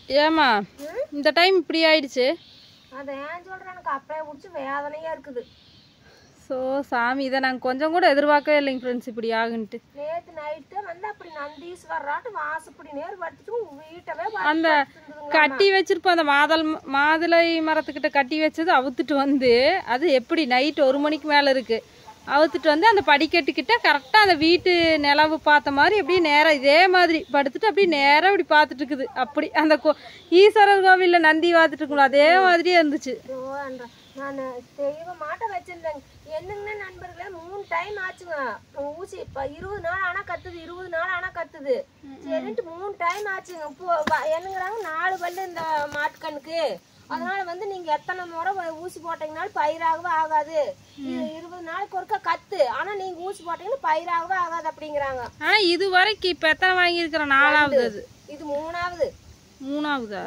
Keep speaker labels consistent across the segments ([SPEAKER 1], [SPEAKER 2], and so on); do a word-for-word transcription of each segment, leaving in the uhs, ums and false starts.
[SPEAKER 1] ஏமா இந்த டைம் இப்படி ஆயிடுச்சு?
[SPEAKER 2] அதை ஏன் சொல்கிறேன், எனக்கு அப்படியே பிடிச்சி வேதனையாக இருக்குது.
[SPEAKER 1] ஸோ சாமி, இதை நாங்கள் கொஞ்சம் கூட எதிர்பார்க்கவே இல்லைங்க ஃப்ரெண்ட்ஸ், இப்படி ஆகுன்ட்டு.
[SPEAKER 2] நேற்று நைட்டு வந்து அப்படி நந்தீஸ்வராட்டு வாசப்படி நேர் படுத்துட்டு வீட்டவே
[SPEAKER 1] அந்த கட்டி வச்சிருப்போம், அந்த மாதல் மாதுளை மரத்துக்கிட்ட கட்டி வச்சது அவுத்துட்டு வந்து, அது எப்படி நைட் ஒரு மணிக்கு மேலே இருக்குது, அவுத்துட்டு வந்து அந்த படிக்கட்டுக்கிட்ட கரெக்டாக அந்த வீட்டு நிலவு பார்த்த மாதிரி அப்படியே நேராக இதே மாதிரி படுத்துட்டு அப்படியே நேராக இப்படி பார்த்துட்டு இருக்குது. அப்படி அந்த கோ ஈஸ்வரர் கோவிலில் நந்தி பார்த்துட்டு இருக்கணும் அதே மாதிரியே இருந்துச்சு.
[SPEAKER 2] நான் தெய்வ மாட்ட வச்சிருந்தேங்க. என்னங்கண்ணா நண்பர்களே, மூணு டைம் ஆச்சுங்க ஊசி. இப்போ இருபது நாள் ஆனால் கத்துது, இருபது நாள் ஆனால் கத்துது சரின்ட்டு மூணு டைம் ஆச்சுங்க. இப்போ என்னங்கிறாங்க, நாலு பல்லு இந்த மாட்டுக்கண்ணுக்கு, அதனால வந்து நீங்க எத்தனை முறை ஊசி போட்டீங்கனாலும் பயிராகவே ஆகாது, இருபது நாளைக்கு ஒருக்கா கத்து, ஆனா நீங்க ஊசி போட்டீங்கன்னா பயிராகவே ஆகாது அப்படிங்கிறாங்க.
[SPEAKER 1] ஆனா இது வரைக்கும் இப்ப எத்தனை வாங்கியிருக்கிற? நாலாவது. அது
[SPEAKER 2] இது மூணாவது.
[SPEAKER 1] மூணாவதா?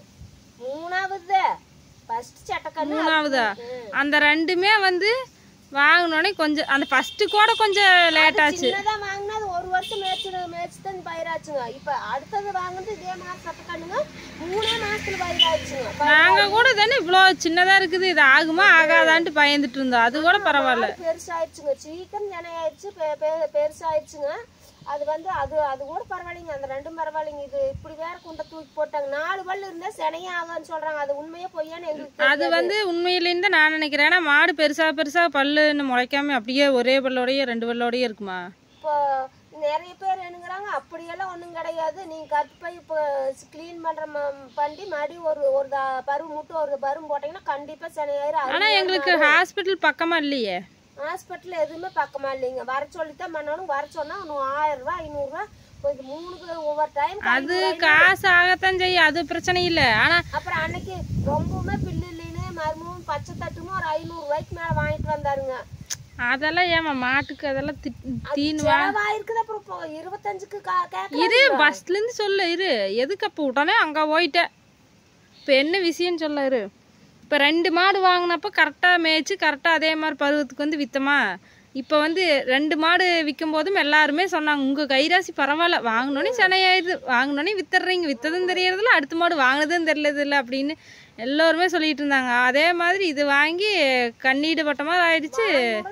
[SPEAKER 2] மூணாவது. ஃபர்ஸ்ட் சட்டக்கண்ணு
[SPEAKER 1] மூணாவதா? அந்த ரெண்டுமே வந்து வாங்கினோடனே கொஞ்சம் அந்த ஃபர்ஸ்ட் கூட கொஞ்சம் லேட் ஆச்சு.
[SPEAKER 2] சின்னதான் வாங்கினா அது ஒரு வருஷம் மேய்ச்சி மேய்ச்சி தான் பயிராச்சுங்க. இப்ப அடுத்தது வாங்கினது இதே மாதிரி சட்டக்கண்ணுங்க மூணே மாசத்துல பயிராச்சுங்க.
[SPEAKER 1] நாங்க கூட தானே இவ்வளோ சின்னதா இருக்குது, இது ஆகுமா ஆகாதான்ட்டு பயந்துட்டு இருந்தோம். அது கூட பரவாயில்ல,
[SPEAKER 2] பெருசாயிடுச்சுங்க, சீக்கிரம் ஜனையாயிடுச்சு, பெருசாயிடுச்சுங்க. அது வந்து அது அது கூட பரவாயில்லைங்க, அந்த ரெண்டும் பரவாயில்லைங்க. இது இப்படி வேற குண்டை தூக்கி போட்டாங்க. நாலு பல்லு இருந்தா சினையே ஆகான்னு சொல்றாங்க. அது உண்மையே பொய்யான்னு எங்களுக்கு
[SPEAKER 1] அது வந்து உண்மையிலேருந்து தான் நான் நினைக்கிறேன். ஏன்னா மாடு பெருசா பெருசா பல்லுன்னு முளைக்காம அப்படியே ஒரே பல்லோடய ரெண்டு பல்லோடய இருக்குமா?
[SPEAKER 2] இப்போ நிறைய பேர் என்னங்கிறாங்க, அப்படியெல்லாம் ஒன்றும் கிடையாது, நீங்கள் கற்பை இப்போ க்ளீன் பண்ணுற பண்ணி மறுபடியும் ஒரு ஒரு பருவம் மட்டும் ஒரு பருவம் போட்டிங்கன்னா கண்டிப்பாக சனியாயிரம்.
[SPEAKER 1] ஆனால் எங்களுக்கு ஹாஸ்பிட்டல் பக்கமாக இல்லையே.
[SPEAKER 2] ஹாஸ்பிட்டல் எதுவுமே பக்கமாக இல்லைங்க. வர சொல்லித்தான் பண்ணணும். வர சொன்னால் இன்னும் ஆயிரம் ரூபா ஐநூறுரூவா கொஞ்சம் மூணுக்கு ஒவ்வொரு டைம்
[SPEAKER 1] அது காசு ஆகத்தான் செய்யும், அது பிரச்சனை இல்லை. ஆனால்
[SPEAKER 2] அப்புறம் அன்னைக்கு ரொம்பவுமே பில்லு இல்லைன்னு மருமும் பச்சை தட்டுமும் ஒரு ஐநூறுரூவாய்க்கு மேலே வாங்கிட்டு வந்தாருங்க.
[SPEAKER 1] அதெல்லாம் ஏமா மாட்டுக்கு அதெல்லாம் தீனு
[SPEAKER 2] வாயிருக்குது. அப்புறம் இருபத்தஞ்சுக்கு
[SPEAKER 1] இரு பஸ்ல இருந்து சொல்ல இரு, எதுக்கு அப்போ உடனே அங்கே போயிட்டேன். இப்போ என்ன விஷயம்னு சொல்ல இரு. இப்போ ரெண்டு மாடு வாங்கினப்போ கரெக்டாக மேய்ச்சி கரெக்டாக அதே மாதிரி பருவத்துக்கு வந்து விற்றமா. இப்போ வந்து ரெண்டு மாடு விற்கும் போதும் எல்லாருமே சொன்னாங்க, உங்கள் கைராசி பரவாயில்ல, வாங்கினோன்னே சென்னையாயிடுது, வாங்கினோன்னே வித்துடுறீங்க, விற்றதும் தெரியறதில்ல, அடுத்த மாடு வாங்கினதும் தெரியலதில்ல அப்படின்னு எல்லோருமே சொல்லிட்டு இருந்தாங்க. அதே மாதிரி இது வாங்கி கண்ணீடு பட்ட மாதிரி ஆயிடுச்சு.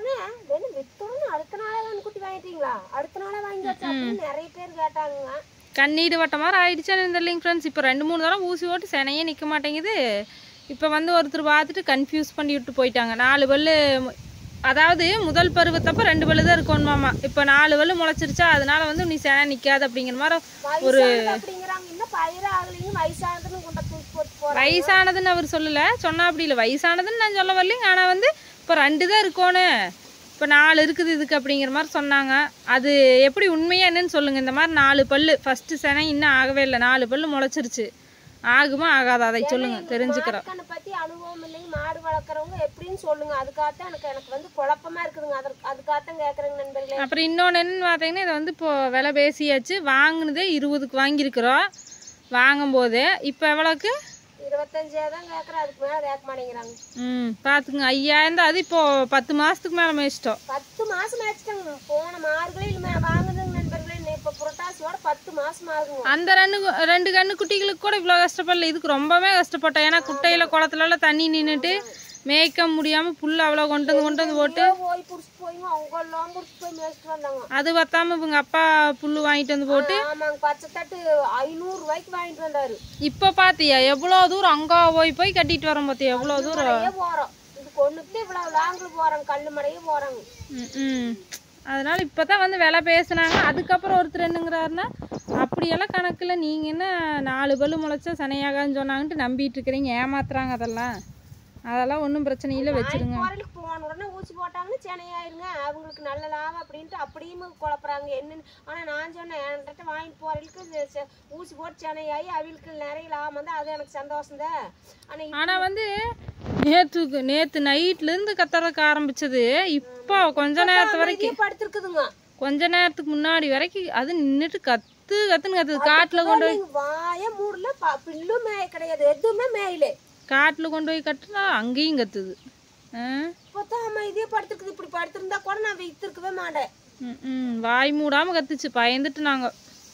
[SPEAKER 1] கண்ணீடு வட்ட மாதிரி ஆயிடுச்சான்னு தெரியலைங்க ஃப்ரெண்ட்ஸ். இப்போ ரெண்டு மூணு தடவை ஊசி ஓட்டு செனையே நிற்க மாட்டேங்குது. இப்போ வந்து ஒருத்தர் பார்த்துட்டு கன்ஃபியூஸ் பண்ணி விட்டு போயிட்டாங்க. நாலு பல்லு, அதாவது முதல் பருவத்தப்ப ரெண்டு பல்லு தான் இருக்கணுமாமா. இப்போ நாலு பல்லு முளைச்சிருச்சா, அதனால வந்து நீ செனை நிற்காது அப்படிங்கிற மாதிரி ஒரு வயசானதுன்னு அவர் சொல்லலை, சொன்னா அப்படி இல்லை, வயசானதுன்னு நான் சொல்ல வரலைங்க. ஆனால் வந்து இப்போ ரெண்டு தான் இருக்கணும், இப்போ நாலு இருக்குது இதுக்கு அப்படிங்கிற மாதிரி சொன்னாங்க. அது எப்படி உண்மையாக என்னன்னு சொல்லுங்கள். இந்த மாதிரி நாலு பல்லு ஃபஸ்ட்டு செனை இன்னும் ஆகவே இல்லை, நாலு பல்லு முளைச்சிருச்சு, ஆகுமா ஆகாதா அதை சொல்லுங்க, தெரிஞ்சுக்கிறோம்.
[SPEAKER 2] பற்றி அனுபவம் இல்லைங்க, மாடு வளர்க்குறவங்க எப்படின்னு சொல்லுங்க. அதுக்காகத்தான் எனக்கு எனக்கு வந்து குழப்பமா இருக்குதுங்க. அதற்கு அதுக்காகத்தான் கேட்குறேங்க நண்பர்களே.
[SPEAKER 1] அப்புறம் இன்னொன்று என்னன்னு பார்த்தீங்கன்னா, இதை வந்து இப்போ விலை பேசியாச்சு. வாங்கினதே இருபதுக்கு வாங்கியிருக்கிறோம் வாங்கும்போது. இப்போ எவ்வளோக்கு?
[SPEAKER 2] இருபத்தஞ்சாயிரம் தான் கேட்குறேன், அதுக்கு மேலே கேட்க மாட்டேங்கிறாங்க.
[SPEAKER 1] ம் பார்த்துக்குங்க, ஐயாயிரம் தான். அது இப்போ பத்து மாதத்துக்கு மேலே மேய்ச்சிட்டோம்.
[SPEAKER 2] பத்து மாதம் மேய்ச்சிட்டாங்க. போன மார்கழியில் வாங்குதுங்க நண்பர்களே. இப்போ புரட்டாசியோட பத்து மாதம் ஆகுங்க.
[SPEAKER 1] அந்த ரெண்டு ரெண்டு கண்ணு குட்டிகளுக்கு கூட இவ்வளோ கஷ்டப்படல, இதுக்கு ரொம்பவே கஷ்டப்பட்டோம். ஏன்னா குட்டையில் குளத்துலலாம் தண்ணி நின்றுட்டு மேய்க்க முடியாமல் புல் அவ்வளோ கொண்டு வந்து கொண்டு வந்து போட்டு
[SPEAKER 2] போய் பிடிச்சி போய் அவங்கெல்லாம் பிடிச்சி போய் மேய்ச்சிட்டு வந்தாங்க.
[SPEAKER 1] அது பத்தாம இவங்க அப்பா புல் வாங்கிட்டு வந்து போட்டு
[SPEAKER 2] ஆமாங்க, பச்சை தட்டு ஐநூறு ரூபாய்க்கு வாங்கிட்டு வந்தாரு.
[SPEAKER 1] இப்போ பார்த்தியா எவ்வளோ தூரம் அங்கே போய் போய் கட்டிட்டு வரோம் பார்த்தியா, எவ்வளோ தூரம்
[SPEAKER 2] போகிறோம். இது கொண்டுட்டு இவ்வளோ லாங்கில் போகிறாங்க, கல் மடையே போகிறாங்க.
[SPEAKER 1] ம் அதனால இப்போ தான் வந்து விலை பேசுனாங்க. அதுக்கப்புறம் ஒருத்தர் என்னங்கிறாருன்னா, அப்படியெல்லாம் கணக்கில் நீங்கள் என்ன நாலு பல்லு முளைச்சா சனையாகான்னு சொன்னாங்கன்ட்டு நம்பிட்டு இருக்கிறீங்க, ஏமாத்துறாங்க. அதெல்லாம் அதெல்லாம் ஒன்றும் பிரச்சனை இல்லை, வச்சுருங்க.
[SPEAKER 2] கோயிலுக்கு போன உடனே ஊசி போட்டாங்கன்னு சென்னையாயிருங்க, அவங்களுக்கு நல்ல லாபம் அப்படின்ட்டு அப்படியும் குழப்பறாங்க என்னன்னு. ஆனால் நான் சொன்னேன், என்கிட்ட வாங்கிட்டு போகிறவங்களுக்கு ஊசி போட்டு சென்னையாகி அவங்களுக்கு நிறைய லாபம் வந்து அது எனக்கு சந்தோஷம் தான். ஆனால்
[SPEAKER 1] ஆனால் வந்து நேற்றுக்கு நேற்று நைட்லேருந்து கத்துறதுக்கு ஆரம்பிச்சது இப்போ கொஞ்ச நேரத்து வரைக்கும்
[SPEAKER 2] படுத்துருக்குதுங்க.
[SPEAKER 1] கொஞ்ச நேரத்துக்கு முன்னாடி வரைக்கும் அது நின்றுட்டு கத்து கத்துன்னு கத்துது. காட்டில் கொண்டு போய்
[SPEAKER 2] வாய மூடல, பில்லும் மேய கிடையாது, எதுவுமே மேயிலே.
[SPEAKER 1] காட்டில் கொண்டு போய் கட்டுனா அங்கேயும் கத்துது.
[SPEAKER 2] இப்போதான் அமைதியே படுத்துருக்குது. இப்படி படுத்திருந்தா கூட நான் வித்துருக்கவே மாட்டேன்.
[SPEAKER 1] ம் வாய் மூடாமல் கத்துச்சு, பயந்துட்டு நாங்கள்.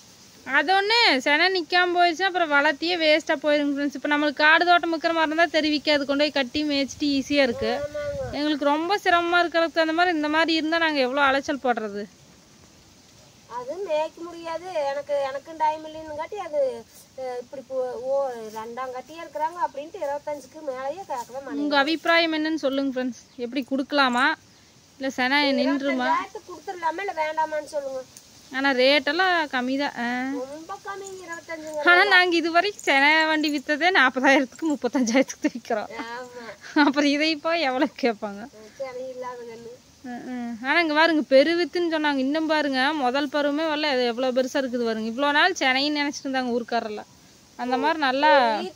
[SPEAKER 1] அது ஒன்று செனை நிற்காம போயிடுச்சுன்னா அப்புறம் வளர்த்தியே வேஸ்ட்டாக போயிருங்க ஃப்ரெண்ட்ஸ். இப்போ நம்மளுக்கு காடு தோட்டம் இருக்கிற மாதிரி இருந்தால் தெரிவிக்காது, கொண்டு போய் கட்டி மேய்ச்சிட்டு ஈஸியாக இருக்குது. எங்களுக்கு ரொம்ப சிரமமாக இருக்கிறதுக்கு தகுந்த மாதிரி இந்த மாதிரி இருந்தால் நாங்கள் எவ்வளோ அலைச்சல் போடுறது.
[SPEAKER 2] அது மேய்க்க முடியாது, எனக்கு எனக்கும் டைம் இல்லைன்னு காட்டி அது இப்படி ஓ ரெண்டாம் கட்டியே இருக்கிறாங்க அப்படின்ட்டு இருபத்தஞ்சுக்கு மேலேயே கேட்கதான்.
[SPEAKER 1] உங்கள் அபிப்பிராயம் என்னன்னு சொல்லுங்க ஃப்ரெண்ட்ஸ். எப்படி கொடுக்கலாமா இல்லை செனை நின்றுமா?
[SPEAKER 2] கொடுத்துடலாமா இல்லை வேண்டாமான்னு சொல்லுங்க.
[SPEAKER 1] ஆனால் ரேட்டெல்லாம் கம்மி தான்.
[SPEAKER 2] ரொம்ப கம்மி, இருபத்தஞ்சு.
[SPEAKER 1] ஆனால் நாங்கள் இது வரைக்கும் செனை வண்டி விற்றதே நாற்பதாயிரத்துக்கு முப்பத்தஞ்சாயிரத்துக்கு விற்கிறோம். அப்புறம் இதை இப்போ எவ்வளோ கேட்பாங்க? ஆனால் இங்கே பாருங்க பெருவித்துன்னு சொன்னாங்க. இன்னும் பாருங்க முதல் பருவமே வரல, அது எவ்வளோ பெருசாக இருக்குது பாருங்க. இவ்வளோ நாள் சென்னைன்னு நினச்சிட்டு இருந்தாங்க ஊருக்காரெல்லாம். அந்த மாதிரி நல்லா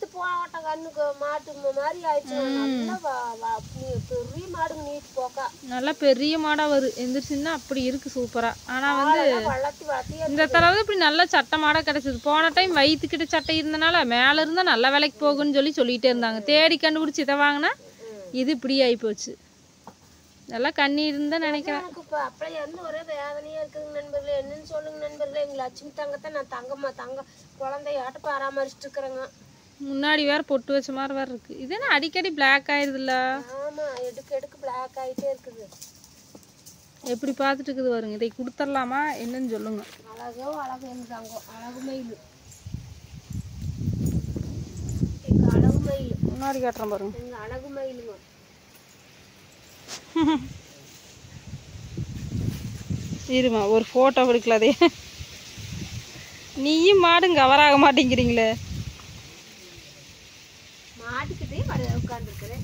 [SPEAKER 1] நல்லா பெரிய மாடாக வரும். எந்திரிச்சுன்னா அப்படி இருக்கு சூப்பரா. ஆனா வந்து இந்த தடவை இப்படி நல்ல சட்டை மாடா கிடைச்சது. போன டைம் வயிற்றுக்கிட்ட சட்டை இருந்தனால மேல இருந்தா நல்ல விலைக்கு போகுன்னு சொல்லி சொல்லிட்டே இருந்தாங்க. தேடி கண்டுபிடிச்சி இதை வாங்கினா இது இப்படி ஆகி போச்சு. நல்லா கண்ணி இருந்தா நினைக்கிறேன்.
[SPEAKER 2] அப்படியே இருந்து ஒரே வேதனையா இருக்குதுங்க நண்பர்களே. என்னன்னு சொல்லுங்க நண்பர்களே. எங்க லட்சுமி தங்கத்தை நான் தங்கம்மா தங்க குழந்தையாட்ட பராமரிச்சுட்டு இருக்கிறேங்க.
[SPEAKER 1] முன்னாடி வேற பொட்டு வச்ச மாதிரி வேற இருக்கு. இது என்ன அடிக்கடி பிளாக் ஆயிடுதுல்ல?
[SPEAKER 2] ஆமா, எடுக்க எடுக்க பிளாக் ஆயிட்டே இருக்குது.
[SPEAKER 1] எப்படி பார்த்துட்டு இருக்குது வருங்க. இதை கொடுத்துடலாமா என்னன்னு சொல்லுங்க.
[SPEAKER 2] அழகோ அழகு எங்க தங்கம், அழகு மயில், அழகு மயில்
[SPEAKER 1] முன்னாடி காட்டுறேன் பாருங்க.
[SPEAKER 2] எங்க அழகு மயிலுங்க.
[SPEAKER 1] இருமா ஒரு போட்டோ எடுக்கலாதே. நீயும் மாடும் கவர் ஆக மாட்டேங்கிறீங்களே.
[SPEAKER 2] மாட்டுக்கிட்டே உட்கார்ந்துருக்கிறேன்.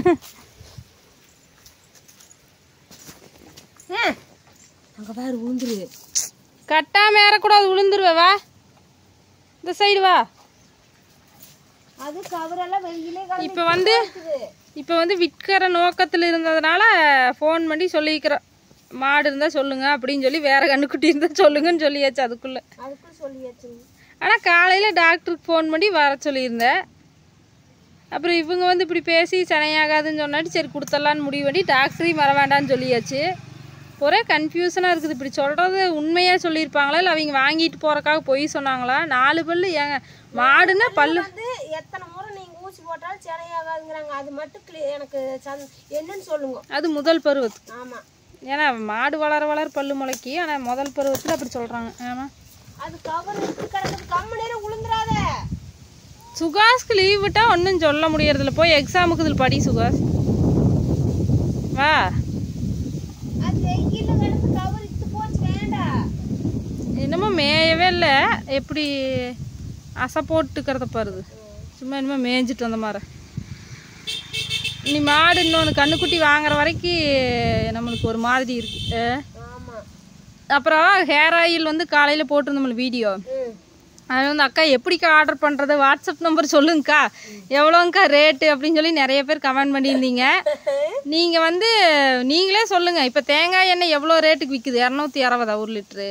[SPEAKER 2] அங்க பாரு உளுந்துரு.
[SPEAKER 1] கட்டாம ஏறக்கூடாது, விழுந்துருவா. இந்த சைடு வா.
[SPEAKER 2] அது கவரெல்லாம் வெயிலே.
[SPEAKER 1] இப்போ வந்து இப்போ வந்து விற்கிற நோக்கத்தில் இருந்ததுனால ஃபோன் பண்ணி சொல்லிக்கிறோம். மாடு இருந்தால் சொல்லுங்க அப்படின்னு சொல்லி, வேற கண்ணுக்குட்டி இருந்தால் சொல்லுங்கன்னு சொல்லியாச்சு. அதுக்குள்ளே
[SPEAKER 2] அதுக்குள்ள சொல்லியாச்சு.
[SPEAKER 1] ஆனால் காலையில் டாக்டருக்கு ஃபோன் பண்ணி வர சொல்லியிருந்தேன். அப்புறம் இவங்க வந்து இப்படி பேசி சனையாகாதுன்னு சொன்னாட்டி சரி கொடுத்துடலான்னு முடிவு பண்ணி டாக்டரையும் வர வேண்டான்னு சொல்லியாச்சு. ஒரே கன்ஃபியூஷனாக இருக்குது. இப்படி சொல்கிறது உண்மையாக சொல்லியிருப்பாங்களா இல்லை அவங்க வாங்கிட்டு போகிறக்காக பொய் சொன்னாங்களா? நாலு பல்லு ஏங்க மாடுன்னா பல்லு
[SPEAKER 2] வந்து எத்தனை முறை நீங்கள் ஊசி போட்டாலும் சனையாகாதுங்கிறாங்க. அது மட்டும் எனக்கு என்னன்னு சொல்லுங்க. அது முதல் பருவத்துக்கு. ஆமாம்,
[SPEAKER 1] ஏன்னா மாடு வளர வளர பல்லு முளைக்கி. ஆனால் முதல் பருவத்தில் அப்படி சொல்கிறாங்க. ஆமாம்,
[SPEAKER 2] அது கவர் கிடக்குது. கம்ம நேரம் உளுந்துடாத.
[SPEAKER 1] சுகாஸ்க்கு லீவ் விட்டால் ஒன்றும் சொல்ல முடியறதில்ல. போய் எக்ஸாமுக்கு இதில் படி சுகாஸ். வா.
[SPEAKER 2] அது வெயில கிடக்கு கவர் இத்து போச்சு. வேண்டாம்,
[SPEAKER 1] என்னமோ மேயவே இல்லை. எப்படி அசை போட்டுக்கிறத பாருது. சும்மா என்னமோ மேய்ஞ்சிட்டு வந்த மாதிரி. நீ மாடு இன்னொன்று கண்ணுக்குட்டி வாங்குற வரைக்கும் நம்மளுக்கு ஒரு மாதிரி இருக்கு. அப்புறம் ஹேர் ஆயில் வந்து காலையில் போட்டிருந்தோம்ல வீடியோ. அது வந்து அக்கா எப்படிக்கா ஆர்டர் பண்ணுறது, வாட்ஸ்அப் நம்பர் சொல்லுங்கக்கா, எவ்வளோங்க்கா ரேட்டு அப்படின்னு சொல்லி நிறைய பேர் கமெண்ட் பண்ணியிருந்தீங்க. நீங்கள் வந்து நீங்களே சொல்லுங்கள். இப்போ தேங்காய் எண்ணெய் எவ்வளோ ரேட்டுக்கு விற்குது? இரநூத்தி அறுபதா ஒரு லிட்ரு?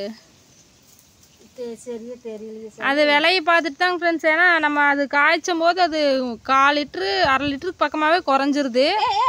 [SPEAKER 1] அது விலையை பார்த்துட்டு தாங்க ஃப்ரெண்ட்ஸ். ஏன்னா நம்ம அது காய்ச்சும் போது அது கால் லிட்ரு அரை லிட்டருக்கு பக்கமாகவே குறைஞ்சிருது.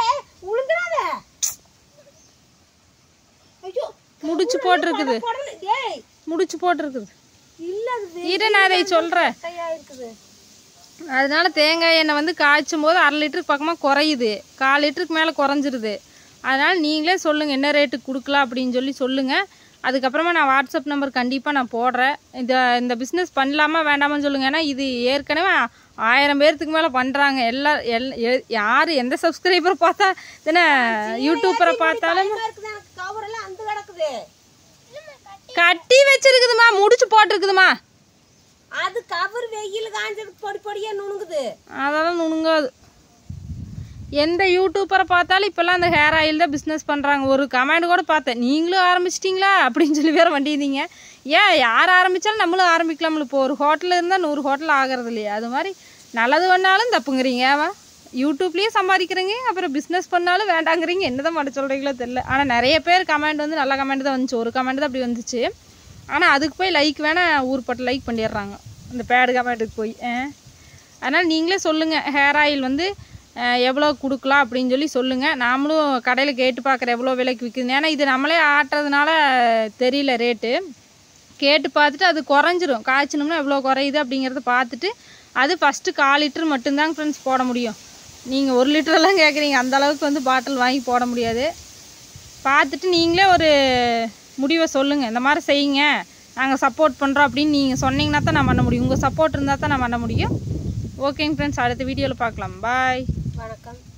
[SPEAKER 1] முடிச்சு போட்டிருக்குது, முடிச்சு போட்டிருக்குது. இரு நான் அதை சொல்கிறேன். அதனால தேங்காய் எண்ணெய் வந்து காய்ச்சும் போது அரை லிட்டருக்கு பக்கமாக குறையுது, கால் லிட்டருக்கு மேலே குறைஞ்சிருது. அதனால் நீங்களே சொல்லுங்கள் என்ன ரேட்டுக்கு கொடுக்கலாம் அப்படின்னு சொல்லி சொல்லுங்கள். அதுக்கப்புறமா நான் வாட்ஸ்அப் நம்பர் கண்டிப்பாக நான் போடுறேன். இந்த இந்த பிஸ்னஸ் பண்ணலாமா வேண்டாமான்னு சொல்லுங்கள். ஏன்னா இது ஏற்கனவே ஆயிரம் பேர்த்துக்கு மேலே பண்ணுறாங்க. எல்லா எல் யார் எந்த சப்ஸ்கிரைபரை பார்த்தா தானே யூடியூப்பரை பார்த்தாலும் கட்டி வச்சிருக்குதுமா, முடிச்சு போட்டிருக்குதுமா.
[SPEAKER 2] அது கவர் வெயில் காஞ்சதுக்கு பொடி பொடியா நுணுங்குது.
[SPEAKER 1] அதெல்லாம் நுணுங்காது. எந்த யூடியூப்பரை பார்த்தாலும் இப்போல்லாம் அந்த ஹேர் ஆயில் தான் பிஸ்னஸ் பண்ணுறாங்க. ஒரு கமெண்ட் கூட பார்த்தேன், நீங்களும் ஆரம்பிச்சிட்டிங்களா அப்படின்னு சொல்லி வேறு வண்டியிருந்தீங்க. ஏன் யார் ஆரம்பித்தாலும் நம்மளும் ஆரம்பிக்கலாம்ல. இப்போ ஒரு ஹோட்டலில் இருந்தால் நூறு ஹோட்டல் ஆகிறது இல்லையா? அது மாதிரி நல்லது பண்ணாலும் தப்புங்கிறீங்க. ஏவா யூடியூப்லேயே சம்பாதிக்கிறீங்க, அப்புறம் பிஸ்னஸ் பண்ணாலும் வேண்டாங்கிறீங்க. என்ன தான் பண்ண சொல்கிறீங்களோ தெரில. ஆனால் நிறைய பேர் கமெண்ட் வந்து நல்ல கமெண்ட் தான் வந்துச்சு. ஒரு கமெண்ட் தான் அப்படி வந்துச்சு. ஆனால் அதுக்கு போய் லைக் வேணால் ஊர்பட்டு லைக் பண்ணிடுறாங்க இந்த பேடு கமெண்ட்டுக்கு போய். அதனால் நீங்களே சொல்லுங்கள் ஹேர் ஆயில் வந்து எவ்வளோ கொடுக்கலாம் அப்படின்னு சொல்லி சொல்லுங்கள். நாமளும் கடையில் கேட்டு பார்க்குறேன் எவ்வளோ விலைக்கு விற்குதுன்னு. ஏன்னா இது நம்மளே ஆட்டுறதுனால தெரியல ரேட்டு. கேட்டு பார்த்துட்டு அது குறைஞ்சிரும். காய்ச்சணும்னா எவ்வளோ குறையுது அப்படிங்கிறத பார்த்துட்டு அது ஃபஸ்ட்டு கால் லிட்டர் மட்டும்தாங்க ஃப்ரெண்ட்ஸ் போட முடியும். நீங்கள் ஒரு லிட்டரெல்லாம் கேட்குறீங்க, அந்த அளவுக்கு வந்து பாட்டில் வாங்கி போட முடியாது. பார்த்துட்டு நீங்களே ஒரு முடிவை சொல்லுங்கள், இந்த மாதிரி செய்யுங்க, நாங்கள் சப்போர்ட் பண்ணுறோம் அப்படின்னு நீங்கள் சொன்னீங்கன்னா தான் நான் பண்ண முடியும். உங்கள் சப்போர்ட் இருந்தால் தான் நான் பண்ண முடியும். ஓகேங்க ஃப்ரெண்ட்ஸ், அடுத்த வீடியோவில் பார்க்கலாம். பாய்,
[SPEAKER 2] வணக்கம்.